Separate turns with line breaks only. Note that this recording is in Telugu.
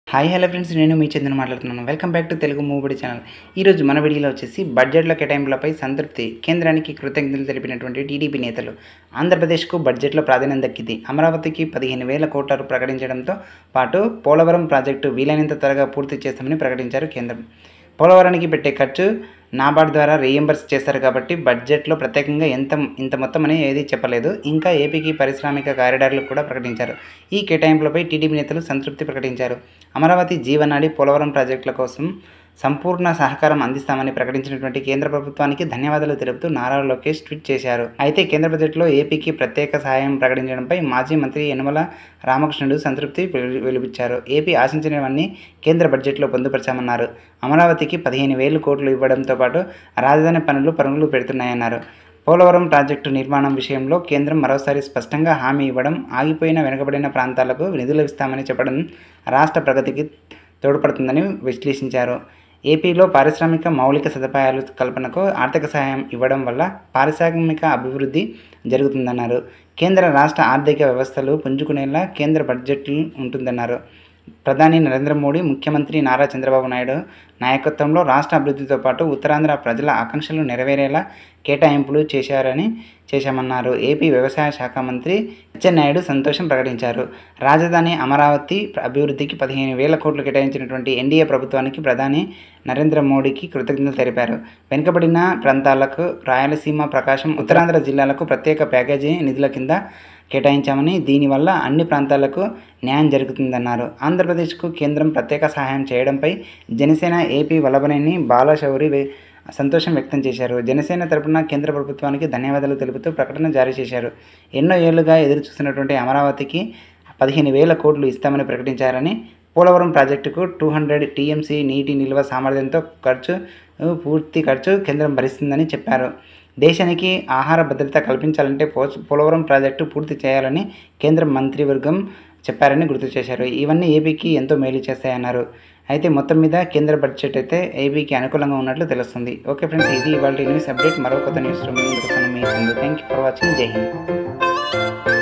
హాయ్ హలో ఫ్రెండ్స్, నేను మీ చందన్ మాట్లాడుతున్నాను. Welcome back to Telugu movie channel. ఈరోజు మన వీడియోలో వచ్చేసి బడ్జెట్ల కేటాయింపులపై సంతృప్తి, కేంద్రానికి కృతజ్ఞతలు తెలిపినటువంటి టీడీపీ నేతలు. ఆంధ్రప్రదేశ్కు బడ్జెట్లో ప్రాధాన్యం దక్కింది. అమరావతికి 15,000 కోట్ల ప్రకటించడంతో పాటు పోలవరం ప్రాజెక్టు వీలైనంత త్వరగా పూర్తి చేస్తామని ప్రకటించారు కేంద్రం. పోలవరానికి పెట్టే ఖర్చు నాబార్డ్ ద్వారా రీయింబర్స్ చేస్తారు కాబట్టి బడ్జెట్లో ప్రత్యేకంగా ఇంత మొత్తం అని ఏదీ చెప్పలేదు. ఇంకా ఏపీకి పారిశ్రామిక కారిడార్లు కూడా ప్రకటించారు. ఈ కేటాయింపులపై టీడీపీ నేతలు సంతృప్తి ప్రకటించారు. అమరావతి జీవనాడి, పోలవరం ప్రాజెక్టుల కోసం సంపూర్ణ సహకారం అందిస్తామని ప్రకటించినటువంటి కేంద్ర ప్రభుత్వానికి ధన్యవాదాలు తెలుపుతూ నారా లోకేష్ ట్వీట్ చేశారు. అయితే కేంద్ర బడ్జెట్లో ఏపీకి ప్రత్యేక సహాయం ప్రకటించడంపై మాజీ మంత్రి యనమల రామకృష్ణుడు సంతృప్తి వెలిబుచ్చారు. ఏపీ ఆశించినవన్నీ కేంద్ర బడ్జెట్లో పొందుపరచామన్నారు. అమరావతికి 15,000 కోట్లు ఇవ్వడంతో పాటు రాజధాని పనులు పెడుతున్నాయన్నారు. పోలవరం ప్రాజెక్టు నిర్మాణం విషయంలో కేంద్రం మరోసారి స్పష్టంగా హామీ ఇవ్వడం, ఆగిపోయిన వెనుకబడిన ప్రాంతాలకు నిధులు ఇస్తామని చెప్పడం రాష్ట్ర ప్రగతికి తోడ్పడుతుందని విశ్లేషించారు. ఏపీలో పారిశ్రామిక మౌలిక సదుపాయాల కల్పనకు ఆర్థిక సహాయం ఇవ్వడం వల్ల పారిశ్రామిక అభివృద్ధి జరుగుతుందన్నారు. కేంద్ర రాష్ట్ర ఆర్థిక వ్యవస్థలు పుంజుకునేలా కేంద్ర బడ్జెట్ ఉంటుందన్నారు. ప్రధాని నరేంద్ర మోడీ, ముఖ్యమంత్రి నారా చంద్రబాబు నాయుడు నాయకత్వంలో రాష్ట్ర అభివృద్ధితో పాటు ఉత్తరాంధ్ర ప్రజల ఆకాంక్షలు నెరవేరేలా కేటాయింపులు చేశామన్నారు. ఏపీ వ్యవసాయ శాఖ మంత్రి అచ్చెన్నాయుడు సంతోషం ప్రకటించారు. రాజధాని అమరావతి అభివృద్ధికి 15,000 కోట్లు కేటాయించినటువంటి ఎన్డీఏ ప్రభుత్వానికి ప్రధాని నరేంద్ర మోడీకి కృతజ్ఞతలు తెలిపారు. వెనుకబడిన ప్రాంతాలకు రాయలసీమ, ప్రకాశం, ఉత్తరాంధ్ర జిల్లాలకు ప్రత్యేక ప్యాకేజీ నిధుల కింద కేటాయించామని, దీనివల్ల అన్ని ప్రాంతాలకు న్యాయం జరుగుతుందన్నారు. ఆంధ్రప్రదేశ్కు కేంద్రం ప్రత్యేక సహాయం చేయడంపై జనసేన ఏపీ వల్లభనేని బాలశౌరి సంతోషం వ్యక్తం చేశారు. జనసేన తరపున కేంద్ర ప్రభుత్వానికి ధన్యవాదాలు తెలుపుతూ ప్రకటన జారీ చేశారు. ఎన్నో ఏళ్లుగా ఎదురు చూస్తున్నటువంటి అమరావతికి 15,000 కోట్లు ఇస్తామని ప్రకటించారని, పోలవరం ప్రాజెక్టుకు 200 టీఎంసీ నీటి నిల్వ సామర్థ్యంతో పూర్తి ఖర్చు కేంద్రం భరిస్తుందని చెప్పారు. దేశానికి ఆహార భద్రత కల్పించాలంటే పోలవరం ప్రాజెక్టు పూర్తి చేయాలని కేంద్ర మంత్రివర్గం చెప్పారని గుర్తు చేశారు. ఇవన్నీ ఏపీకి ఎంతో మేలు చేస్తాయన్నారు. అయితే మొత్తం మీద కేంద్ర బడ్జెట్ అయితే ఏపీకి అనుకూలంగా ఉన్నట్లు తెలుస్తుంది. ఓకే ఫ్రెండ్స్, ఇది ఇవాళ న్యూస్ అప్డేట్. మరో కొత్త న్యూస్లో మీ ముందుకు వస్తాను. మీ Chandu. Thank you for watching. Jai Hind.